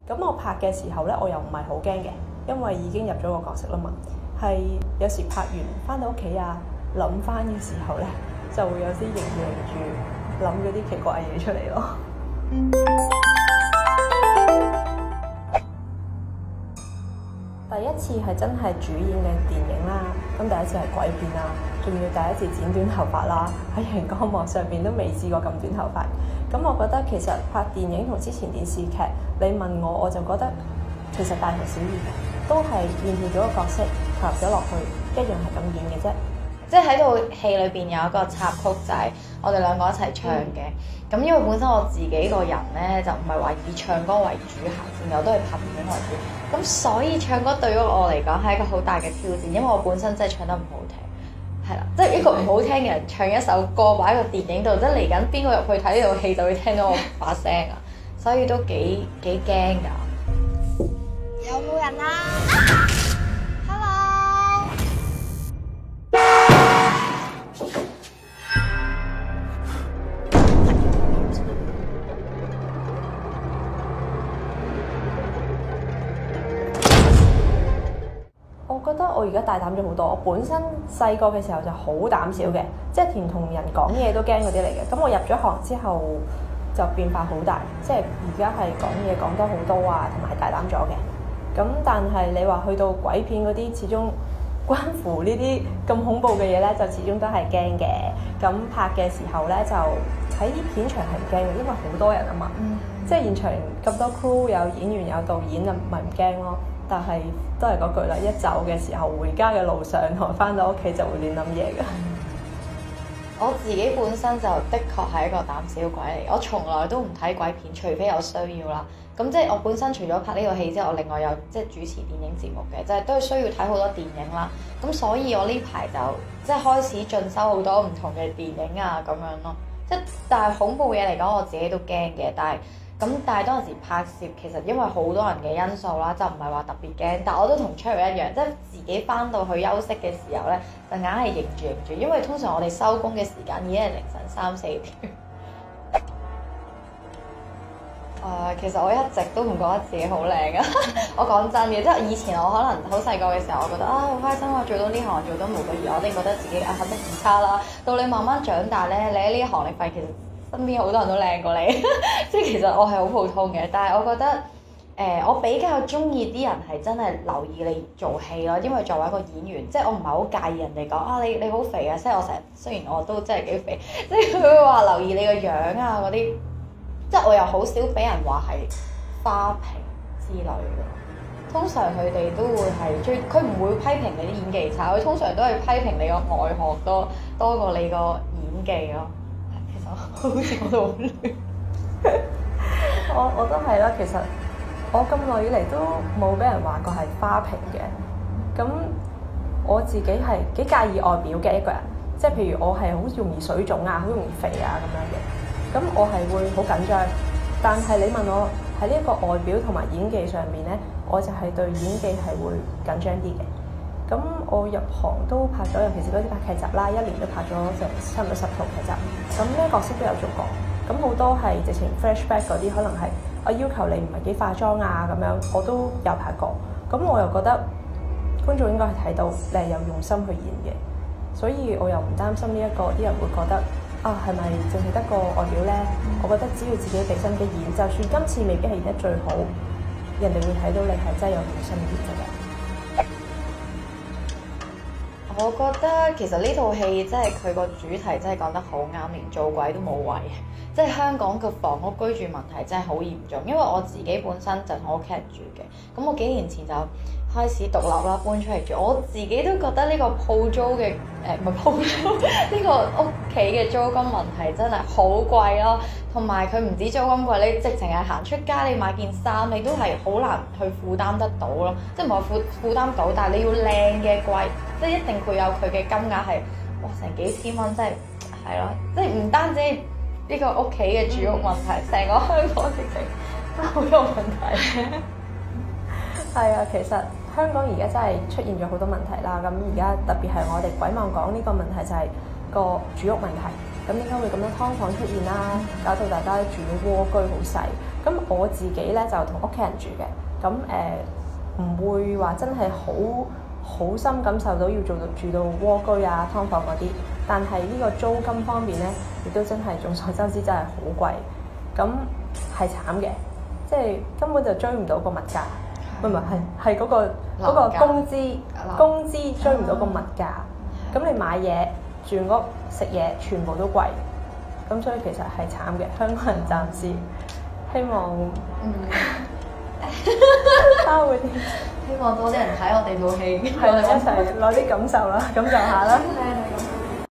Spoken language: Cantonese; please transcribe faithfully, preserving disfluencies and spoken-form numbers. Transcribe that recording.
咁我拍嘅時候咧，我又唔係好驚嘅，因為已經入咗個角色啦嘛。係有時拍完翻到屋企啊，諗翻嘅時候咧，就會有啲凝凝住諗嗰啲奇怪嘢出嚟咯。第一次係真係主演嘅電影啦，咁第一次係鬼片啦，仲要第一次剪短頭髮啦，喺熒光幕上邊都未試過咁短頭髮。咁我覺得其實拍電影同之前電視劇，你問我我就覺得其實大同小異嘅，都係現住咗個角色投入咗落去，一樣係咁演嘅啫。 即係喺套戲裏邊有一個插曲，就係我哋兩個一齊唱嘅。咁、嗯、因為本身我自己個人咧就唔係話以唱歌為主行先，我都係拍電影為主。咁所以唱歌對於我嚟講係一個好大嘅挑戰，因為我本身真係唱得唔好聽，係啦，即係一個唔好聽嘅人唱一首歌擺喺個電影度，即係嚟緊邊個入去睇呢套戲就會聽到我把聲啊，所以都幾幾驚㗎。 有冇人啊？啊我覺得我而家大膽咗好多。我本身細個嘅時候就好膽小嘅，即係連同人講嘢都驚嗰啲嚟嘅。咁我入咗行之後就變化好大，即係而家係講嘢講得好多啊，同埋大膽咗嘅。咁但係你話去到鬼片嗰啲，始終關乎呢啲咁恐怖嘅嘢咧，就始終都係驚嘅。咁拍嘅時候咧，就喺啲片場係唔驚嘅，因為好多人啊嘛，嗯、即係現場咁多 crew 有演員有導演，就咪唔驚咯。但係都係嗰句啦，一走嘅時候，回家嘅路上同埋翻到屋企就會亂諗嘢㗎。 我自己本身就的確係一個膽小鬼嚟，我從來都唔睇鬼片，除非有需要啦。咁即係我本身除咗拍呢個戲之後，我另外有即係主持電影節目嘅，即係都係需要睇好多電影啦。咁所以我呢排就即係開始進修好多唔同嘅電影啊咁樣咯。即係但係恐怖嘢嚟講，我自己都驚嘅，但係。咁但係當時拍攝其實因為好多人嘅因素啦，就唔係話特別驚。但我都同 Cherry 一樣，即係自己翻到去休息嘅時候咧，就硬係認住認住，因為通常我哋收工嘅時間已經係凌晨三四點。誒、呃，其實我一直都唔覺得自己好靚啊！我講真嘅，即係以前我可能好細個嘅時候，我覺得啊好開心啊，做到呢行做到無個月，我一定覺得自己啊肯定唔差啦。到你慢慢長大咧，你喺呢行你發現其實身邊好多人都靚過你，即係其實我係好普通嘅，但係我覺得誒、呃，我比較中意啲人係真係留意你做戲咯，因為作為一個演員，即係我唔係好介意人哋講啊你你好肥啊，即係我成日雖然我都真係幾肥，即係佢會話留意你個樣啊嗰啲，即係我又好少俾人話係花瓶之類嘅，通常佢哋都會係最，佢唔會批評你啲演技差，佢通常都係批評你個外殼多多過你個演技咯。好似我都好亂， 我我都係啦。其實我咁耐以嚟都冇俾人話過係花瓶嘅。咁我自己係幾介意外表嘅一個人，即係譬如我係好容易水腫啊，好容易肥啊咁樣嘅。咁我係會好緊張。但係你問我喺呢一個外表同埋演技上面咧，我就係對演技係會緊張啲嘅。咁我入行都拍咗，尤其是嗰啲拍劇集啦，一年都拍咗成差唔多十套劇集。咁咩角色都有做過。咁好多係直情 flashback 嗰啲，可能係我要求你唔係幾化妝啊咁樣，我都有拍過。咁我又覺得觀眾應該係睇到你係有用心去演嘅，所以我又唔擔心呢一個啲人會覺得啊係咪淨係得個外表咧？嗯、我覺得只要自己俾心機演，就算今次未必係演得最好，人哋會睇到你係真係有用心演嘅。 我覺得其實呢套戲即係佢個主題真係講得好啱，連做鬼都冇位。即係香港嘅房屋居住問題真係好嚴重，因為我自己本身就同屋企人住嘅，咁我幾年前就開始獨立啦，搬出嚟住。我自己都覺得呢個鋪租嘅誒唔係鋪租呢個屋企嘅租金問題真係好貴咯，同埋佢唔止租金貴，你直情係行出街你買件衫你都係好難去負擔得到咯，即係唔係負負擔到，但係你要靚嘅貴，即係一定會有佢嘅金額係哇成幾千蚊，真係係咯，即係唔單止呢個屋企嘅住屋問題，成、嗯、個香港直情都好有問題。 係啊，其實香港而家真係出現咗好多問題啦。咁而家特別係我哋鬼望講呢個問題就係個住屋問題。咁點解會咁樣劏房出現啦？搞到大家住到蝸居好細， 咁我自己咧就同屋企人住嘅，咁誒唔會話真係好好深感受到要做到住到蝸居啊、劏房嗰啲，但係呢個租金方面咧，亦都真係眾所周知真係好貴，咁係慘嘅，即係根本就追唔到個物價，唔係唔係係係嗰個嗰個工資工資追唔到個物價，咁你買嘢、住屋、食嘢全部都貴，咁所以其實係慘嘅。香港人暫時希望嗯，他會點？ 希望多啲人睇我哋套戲， 係啦，一齊攞啲感受啦，感受下啦。